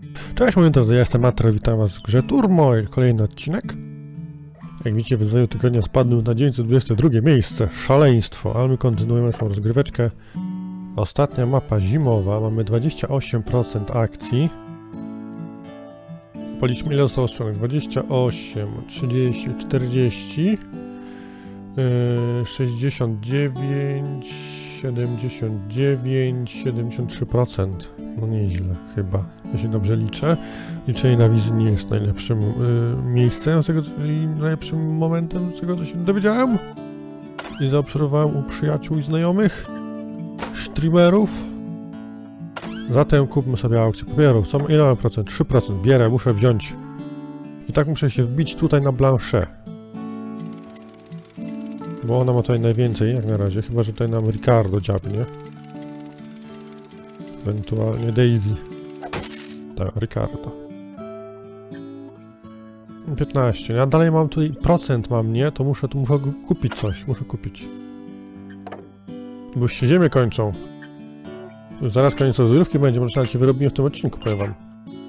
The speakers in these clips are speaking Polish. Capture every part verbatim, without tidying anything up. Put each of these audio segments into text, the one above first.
Cześć, moi drodzy, ja jestem Matro, witam was w grze Turmo i kolejny odcinek. Jak widzicie, w wyzwaniu tygodnia spadłem na dziewięćset dwudzieste drugie miejsce. Szaleństwo, ale my kontynuujemy naszą rozgryweczkę. Ostatnia mapa zimowa, mamy dwadzieścia osiem procent akcji. Policzmy, ile zostało strzelek. dwadzieścia osiem, trzydzieści, czterdzieści, yy, sześćdziesiąt dziewięć, siedemdziesiąt dziewięć, siedemdziesiąt trzy procent. No nieźle chyba, jeśli dobrze liczę. Liczenie na wizji nie jest najlepszym yy, miejscem z tego, i najlepszym momentem z tego, co się dowiedziałem i zaobserwowałem u przyjaciół i znajomych, streamerów. Zatem kupmy sobie aukcję papierów. Co, ile mamy procent? trzy procent. Bierę, muszę wziąć. I tak muszę się wbić tutaj na Blanchet. Bo ona ma tutaj najwięcej, jak na razie. Chyba że tutaj nam Ricardo dziabnie. Ewentualnie Daisy. Tak, Ricardo. piętnaście. Ja dalej mam tutaj procent mam, nie? To muszę, to muszę kupić coś. Muszę kupić. Bo już się ziemie kończą. Już zaraz koniec rozgrywki będzie, może się wyrobimy w tym odcinku, powiem wam.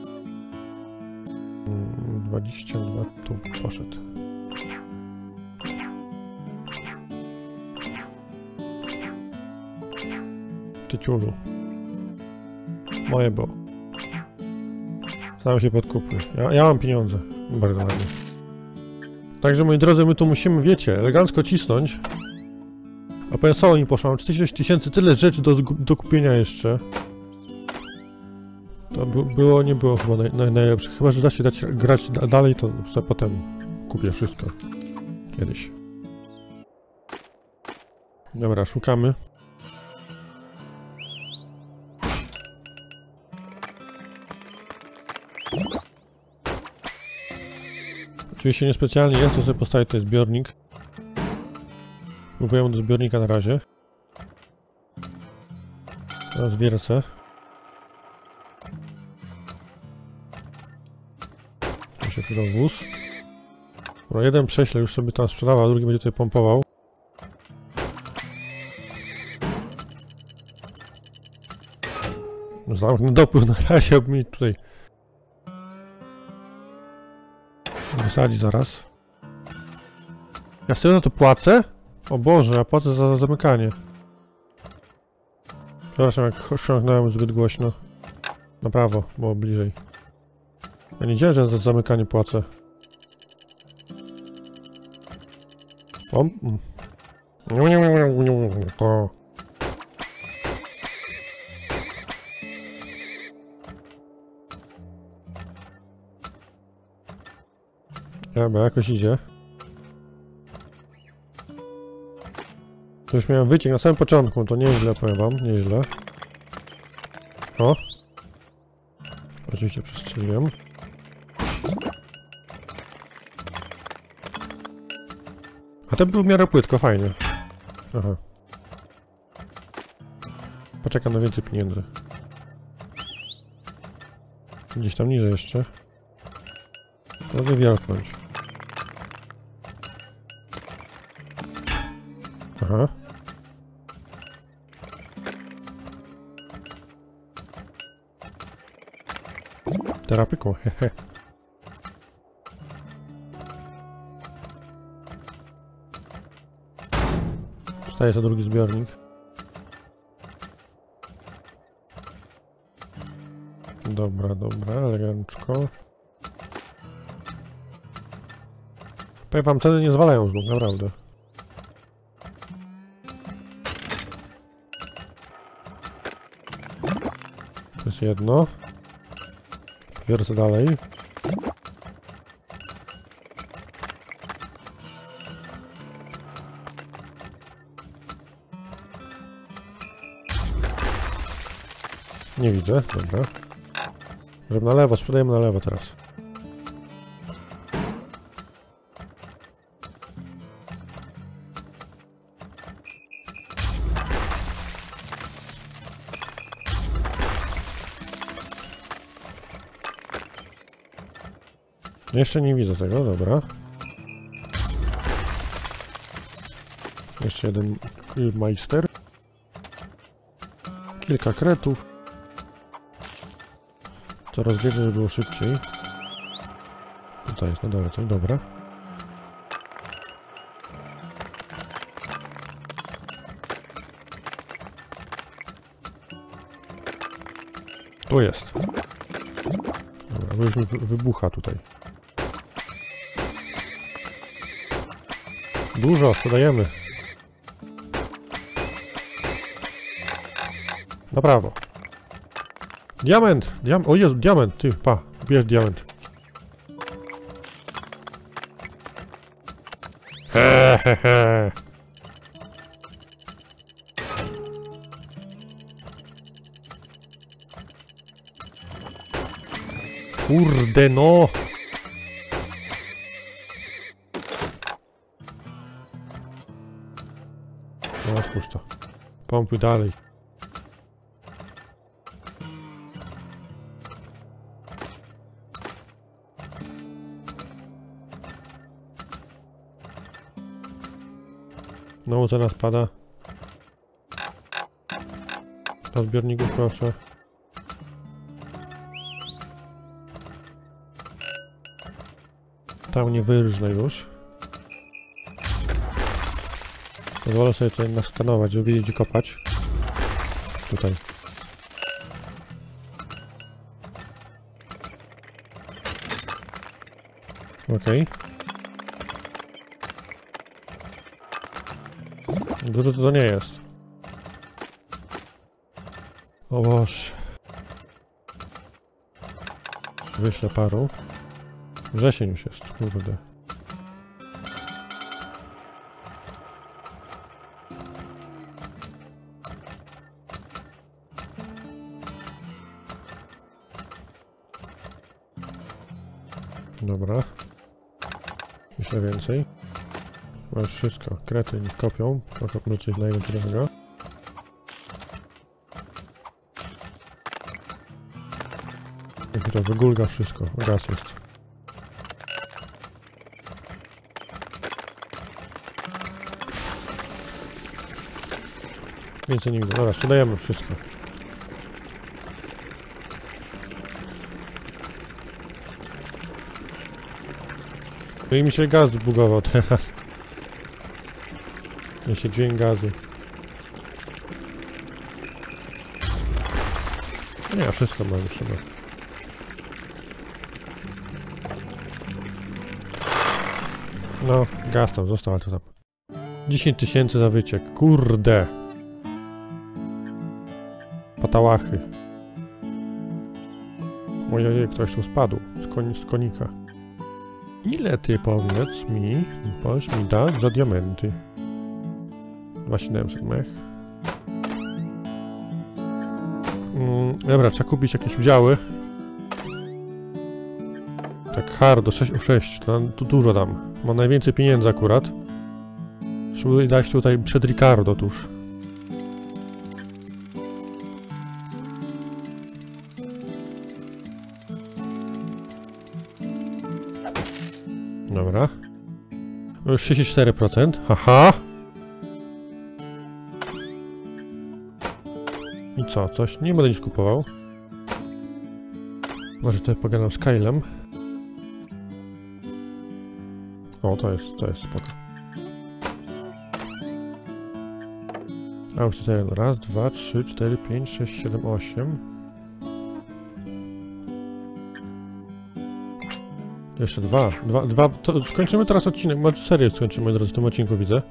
dwadzieścia dwa tu poszedł. Tyciulu. Moje było. Sam się podkupuj. Ja, ja mam pieniądze. Bardzo ładnie. Także moi drodzy, my tu musimy, wiecie, elegancko cisnąć. A powiem, co mi poszło? Mam czterdzieści sześć tysięcy, tyle rzeczy do, do kupienia jeszcze. To by, było, nie było chyba naj, naj, najlepsze. Chyba, że da się dać, grać da, dalej, to sobie potem kupię wszystko. Kiedyś. Dobra, szukamy. Oczywiście niespecjalnie jest, to sobie postawię tutaj zbiornik. Próbujemy do zbiornika na razie. Teraz wiercę. Tu się przydał wóz. Dobra, jeden prześle już sobie tam sprzedawał, a drugi będzie tutaj pompował. Zamknę dopływ na razie, aby mi tutaj wysadzi zaraz. Ja sobie za to płacę? O Boże, ja płacę za zamykanie. Przepraszam, jak osiągnąłem zbyt głośno. Na prawo, było bliżej. Ja nie wiedziałem, że za zamykanie płacę. O. O. Dobra, jakoś idzie. To już miałem wyciek na samym początku, to nieźle, powiem wam, nieźle. O! Oczywiście przestrzeliłem. A to był w miarę płytko, fajnie. Aha. Poczekam na więcej pieniędzy. Gdzieś tam niżej jeszcze. Mogę wielknąć. Aha. Terapyką, hehe. Wstaje za drugi zbiornik. Dobra, dobra, elegancko. Powiem wam, ceny nie zwalają znów, naprawdę. To jest jedno. Wiercę dalej. Nie widzę, dobra. Możemy na lewo, sprzedajemy na lewo teraz. Jeszcze nie widzę tego, dobra. Jeszcze jeden Majster. Kilka kretów. Coraz więcej, żeby było szybciej. Tutaj jest na dole coś, dobra. Tu jest. Dobra, bo już mi wybucha tutaj. Dużo, dodajemy. Na prawo. Diament! Diam o Jezu, diament! Ty, pa, bierz diament. Hehehe. Kurde no! No otwórz to. Pompuj dalej. No zaraz pada. Do zbiorników proszę. Tam nie wyrżnę już. Pozwolę sobie tutaj naskanować, żeby wiedzieć gdzie kopać. Tutaj. Okej. Okay. Dużo to nie jest. O Boże. Wyślę paru. Wrzesień już jest, kurde. Dobra. Jeszcze więcej. Chyba już wszystko. Krety nie kopią. Pokopmy coś najlepszego. Niech to wygulga wszystko. Gaz jest. Więcej nigdy. Dobra, sprzedajemy wszystko. No i mi się gaz zbugował teraz. Mi się dźwięk gazu. Nie, wszystko mam już chyba. No, gaz tam został, ale to tam. dziesięć tysięcy za wyciek. Kurde! Patałachy. Ojej, ktoś tu spadł. Z, koni z konika. Ile ty, powiedz mi, powiedz mi, dać za diamenty? dwa tysiące siedemset mech. Mm, dobra, trzeba kupić jakieś udziały. Tak hard, sześć o sześć, to tu dużo dam. Mam najwięcej pieniędzy akurat. Spróbuję dać tutaj przed Ricardo tuż. Dobra. Już trzydzieści cztery procent. Haha! I co? Coś? Nie będę nic kupował. Może tutaj pogadam z Kylem. O, to jest, to jest spoko. A już tutaj raz, dwa, trzy, cztery, pięć, sześć, siedem, osiem. Jeszcze dwa. Dwa, dwa. To skończymy teraz odcinek. Może serię skończymy, moi drodzy, w tym odcinku widzę.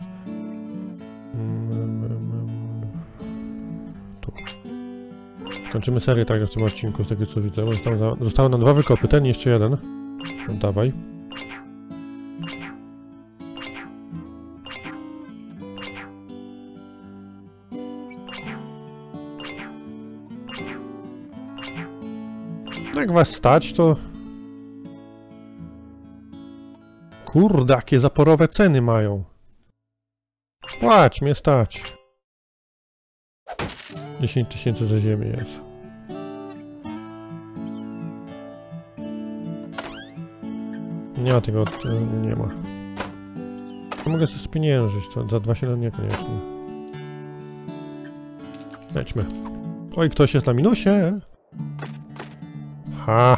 Tu. Skończymy serię także w tym odcinku, z tego co widzę. Zostały, zostały nam dwa wykopy, ten i jeszcze jeden. Oddawaj. Jak was stać, to... Kurde, jakie zaporowe ceny mają. Płać, mnie stać. dziesięć tysięcy za ziemię jest. Nie ma tego, nie ma. Mogę sobie spieniężyć, to za dwa siedem niekoniecznie. Lećmy. Oj, ktoś jest na minusie. Ha!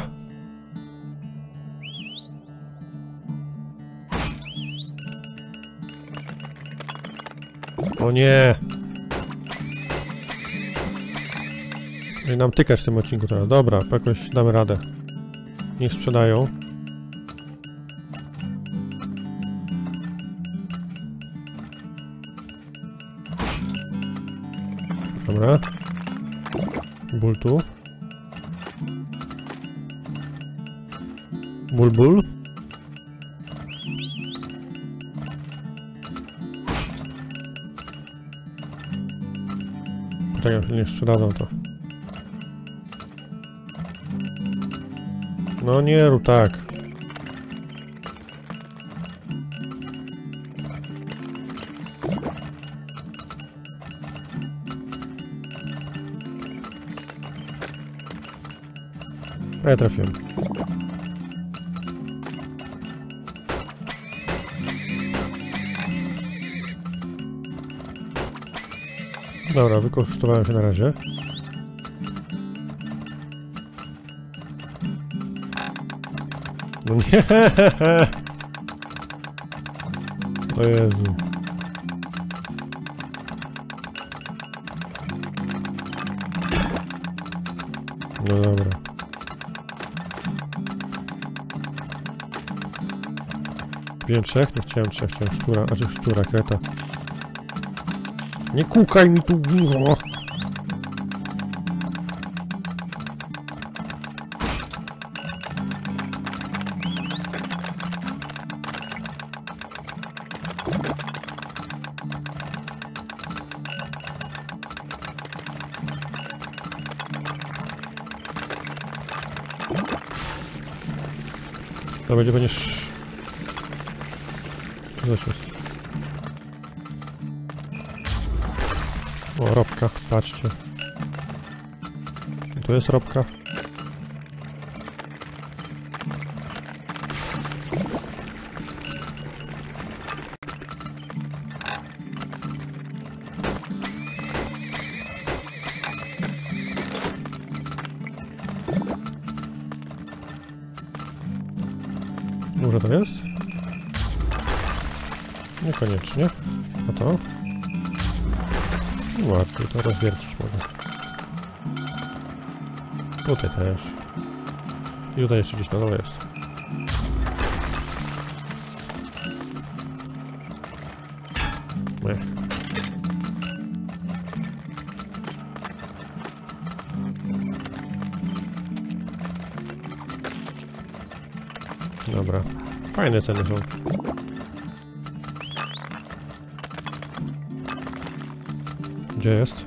O nie! I nam tykać w tym odcinku teraz. Dobra, jakoś damy radę. Niech sprzedają. Dobra. Ból tu. Ból, ból. Czekaj, niech sprzedadzą to. No nie rób tak. A ja trafiłem. Dobra, wykorzystywałem się na razie. No nie! O Jezu. No dobra. Wziąłem trzech? Nie chciałem trzech, chciałem szczura, a że szczura, kreta. Nie kukaj mi tu górą! To będzie będziesz... O, robka, patrzcie. Tu jest robka. Może to jest? Niekoniecznie. A to? Łatwiej to rozwiercić mogę. Tutaj też. I tutaj jeszcze gdzieś na dole jest. Ech. Dobra. Fajne ceny są. Gdzie jest?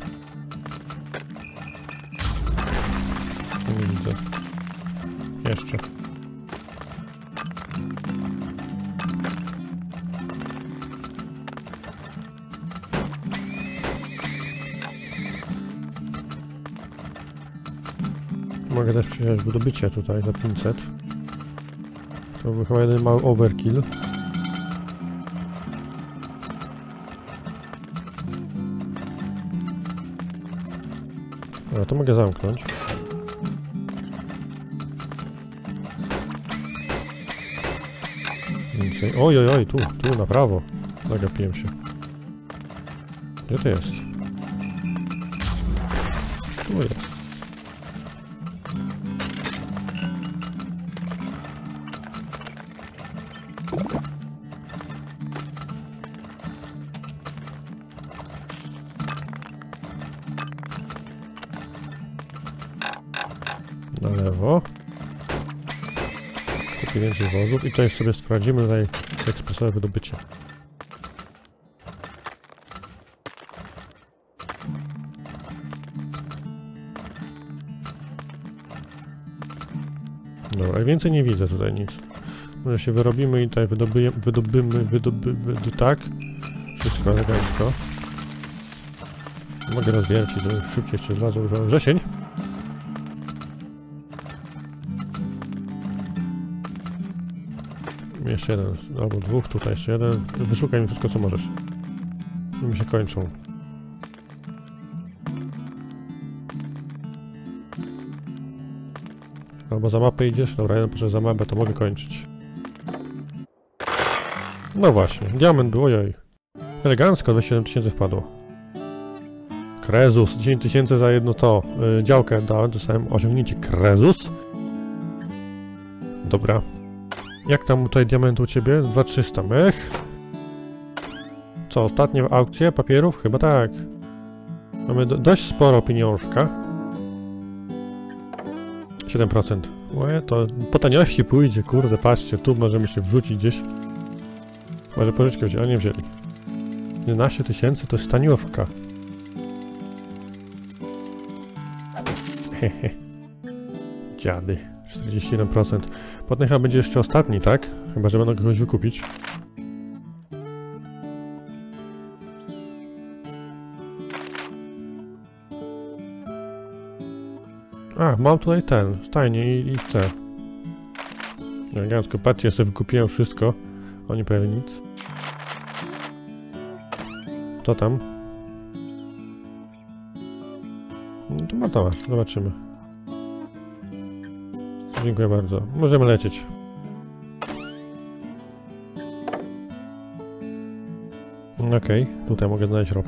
Nie widzę. Jeszcze. Mogę też przyjechać w dobycie tutaj za pięćset. To był chyba jeden mały overkill. A to mogę zamknąć. Więcej. Oj, oj, oj, tu, tu, na prawo. Zagapiłem się. Gdzie to jest? Tu jest. Na lewo. Kupię więcej wozów i tutaj sobie sprawdzimy tutaj ekspresowe wydobycie. Dobra, więcej nie widzę tutaj nic. Może się wyrobimy i tutaj wydobyjemy, wydobymy, wydoby, wydy, tak. Wszystko elegancko. Mogę rozwiercić, żeby szybciej jeszcze zlazł wrzesień. Jeszcze jeden, albo dwóch, tutaj jeszcze jeden. Wyszukaj mi wszystko, co możesz. I mi się kończą. Albo za mapę idziesz? Dobra, ja proszę za mapę, to mogę kończyć. No właśnie, diament był, ojoj. Elegancko, dwadzieścia siedem tysięcy wpadło. Krezus, dziesięć tysięcy za jedno to. Yy, działkę dałem, dostałem osiągnięcie Krezus. Dobra. Jak tam tutaj diament u ciebie? dwa tysiące trzysta, mech. Co, ostatnie aukcje papierów? Chyba tak. Mamy do, dość sporo pieniążka. siedem procent. Oje, to po taniości pójdzie, kurde, patrzcie, tu możemy się wrzucić gdzieś. Może pożyczkę wzięli, a nie wzięli. jedenaście tysięcy to jest tanioszka. Hehe. Dziady. czterdzieści jeden procent. Potem chyba będzie jeszcze ostatni, tak? Chyba, że będą kogoś wykupić. A, mam tutaj ten, stajnie i, i te. Elegancko, patrzcie, ja sobie wykupiłem wszystko. Oni prawie nic. Co tam? No to ma to, zobaczymy. Dziękuję bardzo. Możemy lecieć. Okej, okay, tutaj mogę znaleźć ropę.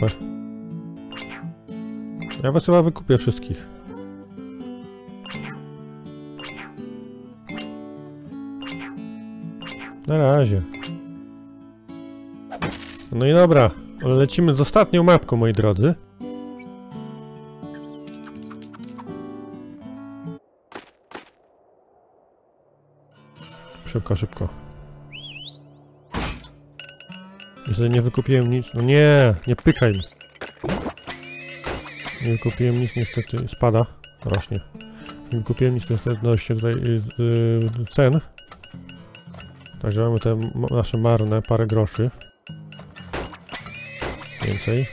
Ja was chyba wykupię wszystkich. Na razie. No i dobra, ale lecimy z ostatnią mapką, moi drodzy. Szybko, szybko. Jeżeli nie wykupiłem nic... No nie, nie pykaj mi. Nie wykupiłem nic, niestety spada. Rośnie. Nie wykupiłem nic, niestety odnośnie tutaj yy, yy, cen. Także mamy te nasze marne parę groszy. Więcej.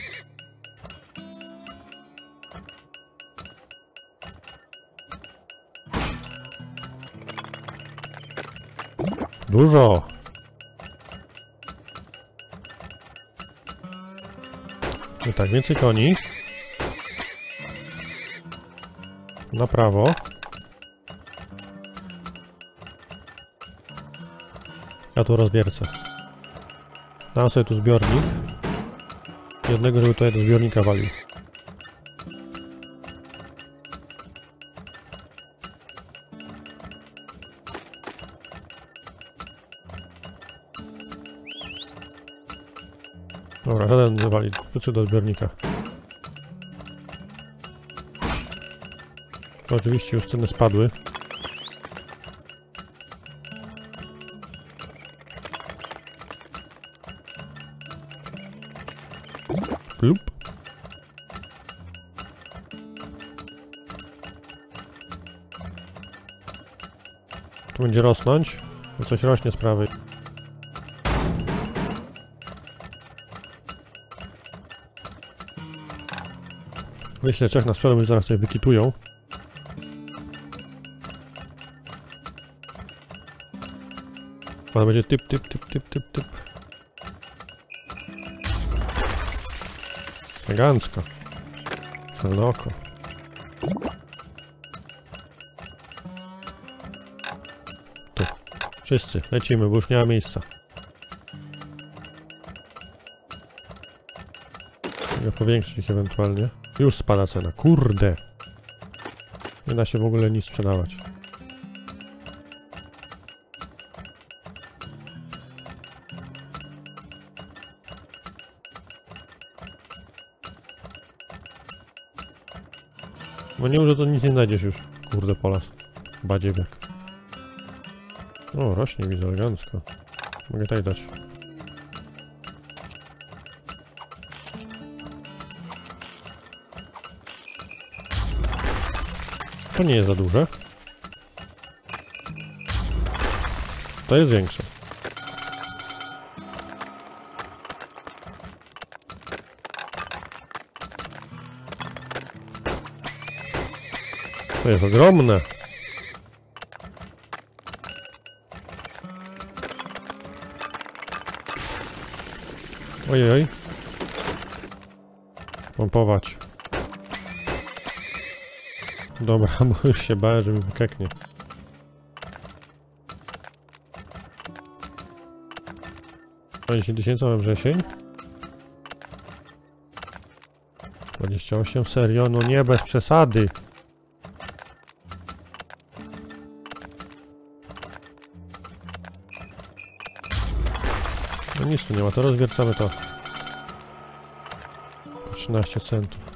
Dużo! No tak, więcej koni. Na prawo. Ja tu rozwiercę. Dam sobie tu zbiornik. Jednego, żeby tutaj do zbiornika walił. Dobra, żaden nie wali. Wrócę do zbiornika. To oczywiście już ceny spadły. Plup. Tu będzie rosnąć, bo coś rośnie z prawej. Wyślę trzech na sprzedaż, bo zaraz sobie wykitują. Ale będzie typ, typ, typ, typ, typ, typ. Elegancko. Celne oko. Tu. Wszyscy. Lecimy, bo już nie ma miejsca. Mogę powiększyć ich ewentualnie. Już spada cena. Kurde. Nie da się w ogóle nic sprzedawać. Bo nie, że to nic nie znajdziesz już. Kurde, polas. Badziewiak. O, rośnie, widzę, elegancko. Mogę tutaj dać. To nie jest za duże. To jest większe. To jest ogromne. Ojej. Pompować. Dobra, bo już się bałem, że mi wykeknie. dziesięć tysięcy mamy wrzesień. dwadzieścia osiem, serio? No nie, bez przesady. No nic tu nie ma, to rozwiercamy to. Po trzynaście centów.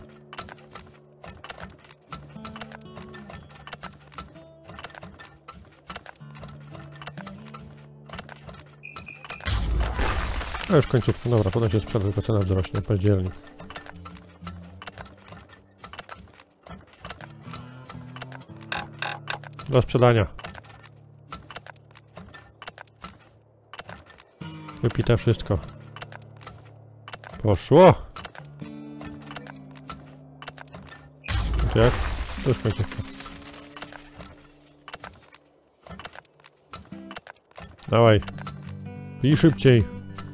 A już końcówka, dobra, potem się sprzeda, tylko cena wzrośnie, październik. Do sprzedania. Wypite wszystko. Poszło! To jak? To już końcówka. Dawaj. Pij szybciej.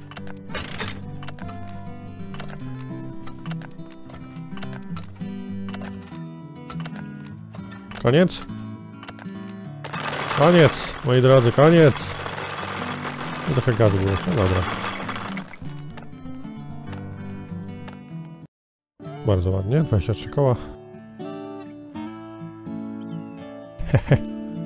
Koniec? Koniec, moi drodzy, koniec! No trochę gazu było jeszcze, dobra. Bardzo ładnie, dwadzieścia trzy koła. Hehe.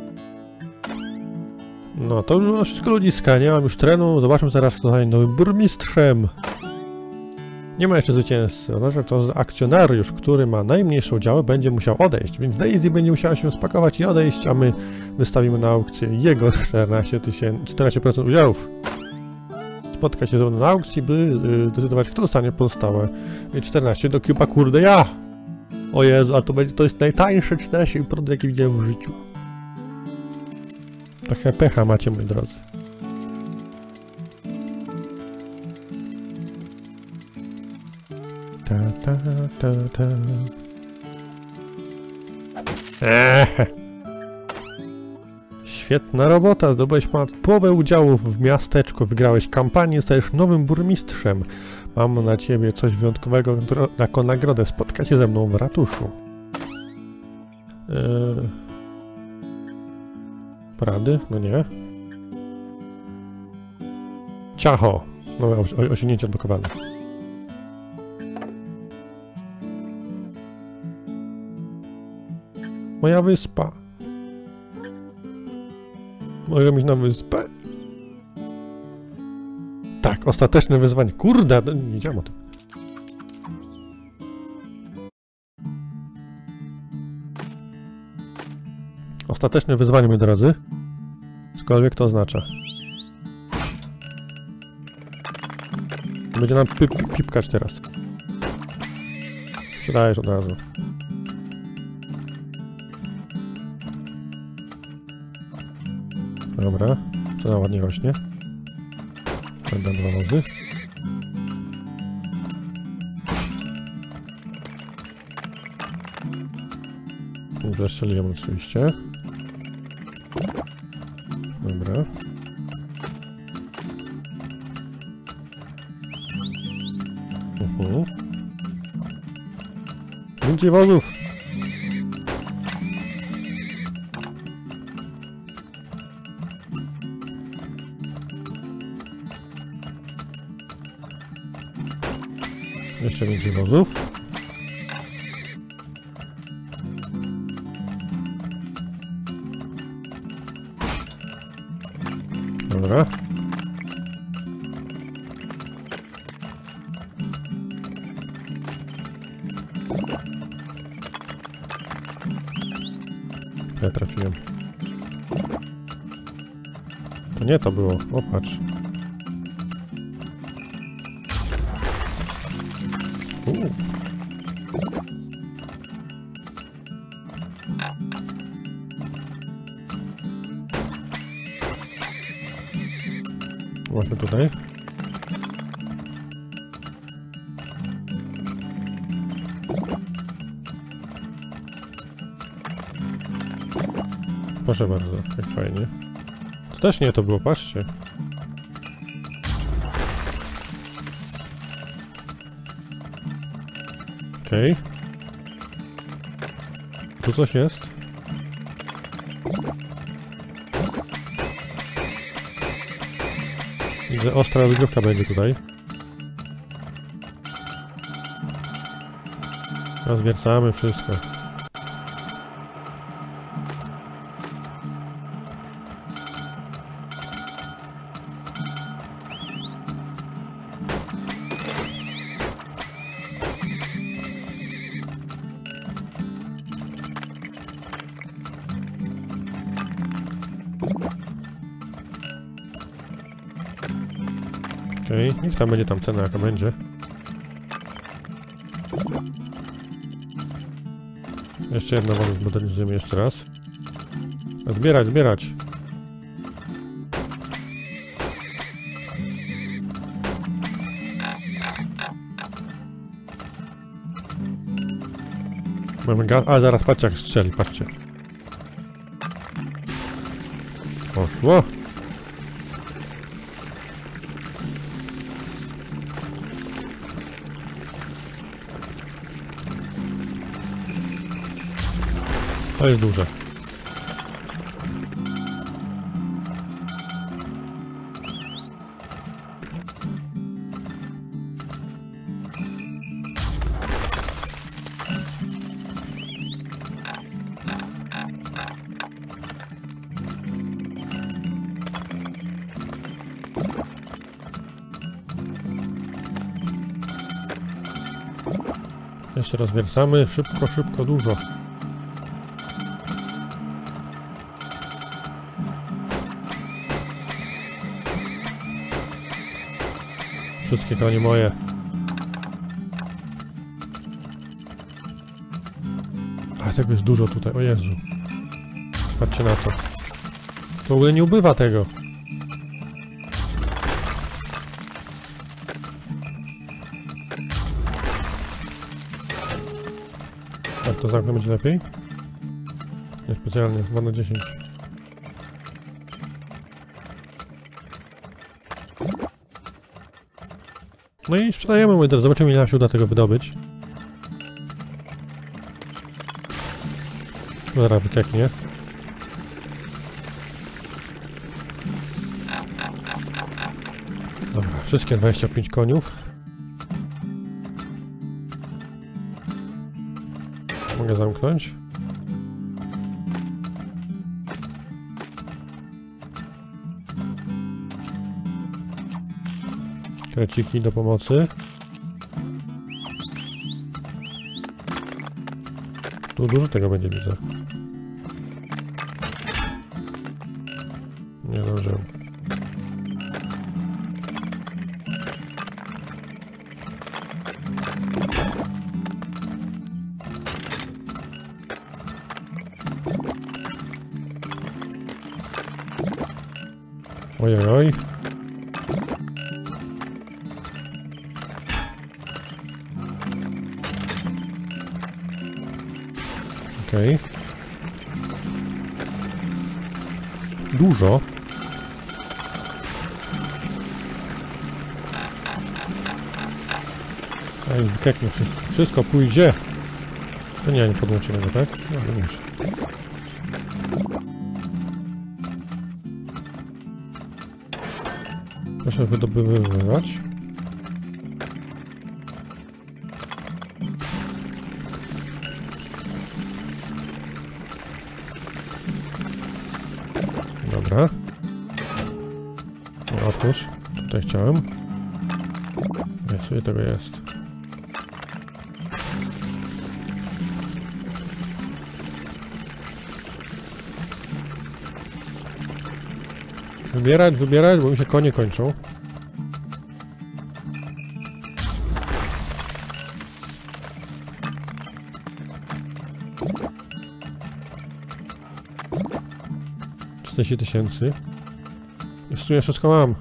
No to już było wszystko ludziska, nie mam już trenu, zobaczmy teraz, kto zostanie nowym burmistrzem. Nie ma jeszcze zwycięzcy, oznacza to, że akcjonariusz, który ma najmniejsze udziały, będzie musiał odejść, więc Daisy będzie musiała się spakować i odejść, a my wystawimy na aukcję jego czternaście tysięcy, czternaście procent udziałów. Spotkać się ze mną na aukcji, by yy, zdecydować, kto dostanie pozostałe czternaście do Cuba, kurde ja! O Jezu, a to będzie, to jest najtańsze czternaście procent, jakie widziałem w życiu. Trochę pecha macie, moi drodzy. Ta, ta, ta, ta. Eee. Świetna robota, zdobyłeś ponad połowę udziałów w miasteczku, wygrałeś kampanię, stajesz nowym burmistrzem. Mam na ciebie coś wyjątkowego jako nagrodę, spotkaj się ze mną w ratuszu. Eee. Porady? No nie. Ciacho! Nowe osiągnięcie odblokowane. Moja wyspa. Mogę mieć na wyspę? Tak, ostateczne wyzwanie. Kurde, nie wiedziałem o tym. Ostateczne wyzwanie, moi drodzy. Cokolwiek to oznacza. Będzie nam pip pipkać teraz. Sprzedajesz od razu. Dobra, cena ładnie rośnie. Będę dwa razy. Zestrzeliłem oczywiście. Dobra. Uh-huh. Więcej wozów! Jeszcze więcej wozów. Dobra. Ja trafiłem. To nie to było, popatrz. Uuu. Właśnie tutaj. Proszę bardzo, jak fajnie. To też nie to było, patrzcie. Okej. Okay. Tu coś jest? Widzę, ostra rozgrywka będzie tutaj. Rozwiercamy wszystko. Okej, okay. Niech tam będzie tam cena jaka będzie. Jeszcze jedna woda zmodernizujemy jeszcze raz. Zbierać, zbierać. Mamy gaz. A zaraz patrzcie jak strzeli, patrzcie. Poszło. To jest duże. Jeszcze rozwiercamy. Szybko, szybko, dużo. Wszystkie to nie moje. A tego jest dużo tutaj, o Jezu. Patrzcie na to. W ogóle nie ubywa tego. Tak, to zamknę będzie lepiej. Niespecjalnie, dwa na dziesięć. No i sprzedajemy, moi drodzy. Zobaczymy, ile nam się uda tego wydobyć. Zaraz wykeknie. Dobra, wszystkie dwadzieścia pięć koniów. Mogę zamknąć. Kreciki do pomocy. Tu dużo tego będzie, widzę. Nie zdążyłem. Ojej, oj. Okej. Okay. Dużo. Ej, wykeknie wszystko. Wszystko pójdzie. To nie, nie podłączymy go, tak? No, wiesz. Proszę wydobywać. Dobra. No, otwórz. Tutaj chciałem. Jest, ile tego jest? Wybierać, wybierać, bo mi się konie kończą. czterdzieści tysięcy. I w sumie wszystko mam.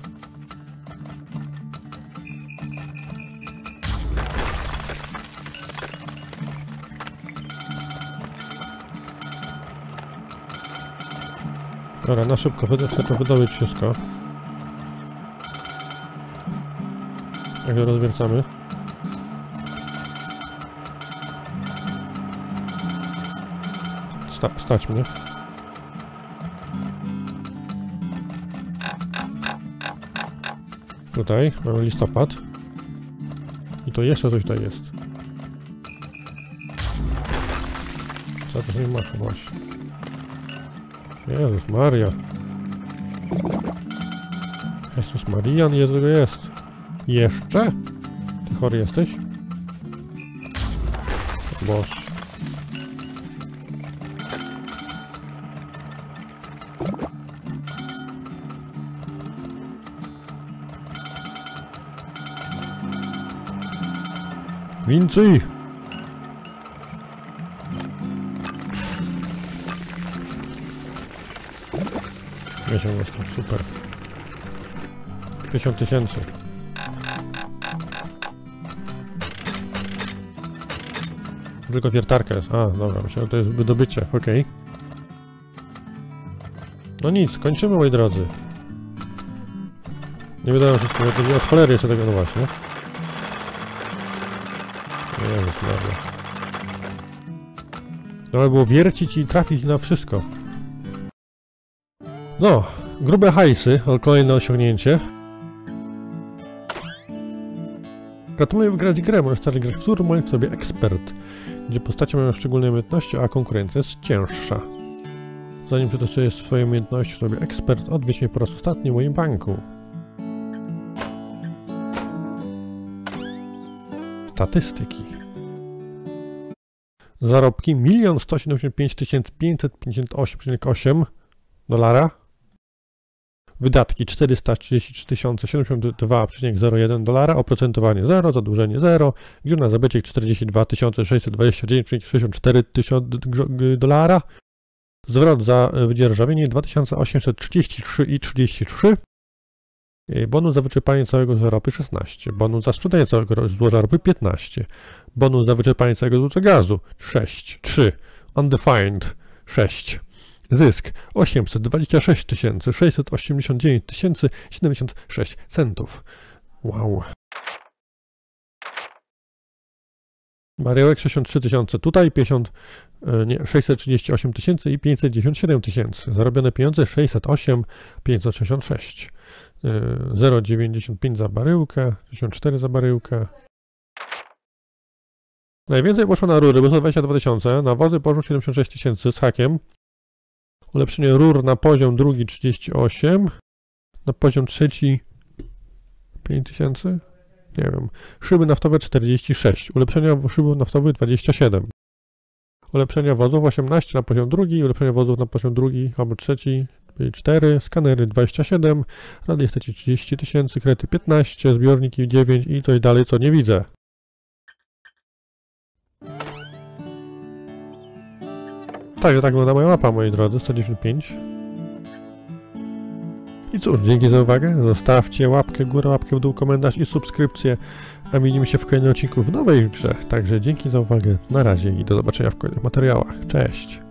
Dobra, na szybko chcę to wydobyć wszystko. Jak to rozwiercamy. sta stać mnie. Tutaj mamy listopad. I to jeszcze coś tutaj jest. Co to nie masz właśnie? Jezus Maria. Jezus Maria, nie tego jest. Jeszcze? Ty chory jesteś? Boże. Więcej! Miesiąc jest to super. pięćdziesiąt tysięcy. Tylko wiertarka jest. A, dobra, myślałem, że to jest wydobycie. Okej. Okay. No nic, kończymy, moi drodzy. Nie wydałem wszystko, bo to nie od cholery jeszcze tego, no właśnie. Jezus Maria. Trzeba było wiercić i trafić na wszystko. No, grube hajsy, ale kolejne osiągnięcie. Gratuluję wygrać grę, możesz stać grać w turmoil w sobie ekspert, gdzie postacie mają szczególne umiejętności, a konkurencja jest cięższa. Zanim przetestujesz swoje umiejętności w sobie ekspert, odwiedź mnie po raz ostatni w moim banku. Statystyki. Zarobki milion sto siedemdziesiąt pięć tysięcy pięćset pięćdziesiąt osiem przecinek osiem dolara. Wydatki czterysta trzydzieści trzy tysiące siedemdziesiąt dwa przecinek zero jeden dolara, oprocentowanie zero, zadłużenie zero, gier na zabytek czterdzieści dwa tysiące sześćset dwadzieścia dziewięć przecinek sześćdziesiąt cztery tysiące dolara, zwrot za wydzierżawienie dwa tysiące osiemset trzydzieści trzy przecinek trzydzieści trzy, bonus za wyczerpanie całego złoża ropy szesnaście, bonus za sprzedanie całego złoża ropy piętnaście, bonus za wyczerpanie całego złoża gazu sześć, trzy, undefined sześć. Zysk osiemset dwadzieścia sześć tysięcy sześćset osiemdziesiąt dziewięć tysięcy siedemdziesiąt sześć centów. Wow. Baryłek sześćdziesiąt trzy tysiące, tutaj pięćdziesiąt, nie, sześćset trzydzieści osiem tysięcy i pięćset dziewięćdziesiąt siedem tysięcy. Zarobione pieniądze sześćset osiem tysięcy pięćset sześćdziesiąt sześć. zero przecinek dziewięćdziesiąt pięć za baryłkę, sześćdziesiąt cztery za baryłkę. Najwięcej poszło na rury, bo sto dwadzieścia dwa tysiące, na wozy poszło siedemdziesiąt sześć tysięcy z hakiem. Ulepszenie rur na poziom drugi trzydzieści osiem, na poziom trzeci pięć tysięcy, nie wiem. Szyby naftowe czterdzieści sześć, ulepszenia szybów naftowych dwadzieścia siedem. Ulepszenia wozów osiemnaście na poziom drugi, ulepszenia wozów na poziom drugi albo trzeci cztery, skanery dwadzieścia siedem, radiesteci trzydzieści tysięcy, krety piętnaście, zbiorniki dziewięć i coś dalej, co nie widzę. Także tak wygląda moja mapa, moi drodzy, sto dziewięćdziesiąt pięć. I cóż, dzięki za uwagę, zostawcie łapkę w górę, łapkę w dół, komentarz i subskrypcję, a widzimy się w kolejnym odcinku w nowej grze. Także dzięki za uwagę, na razie i do zobaczenia w kolejnych materiałach. Cześć!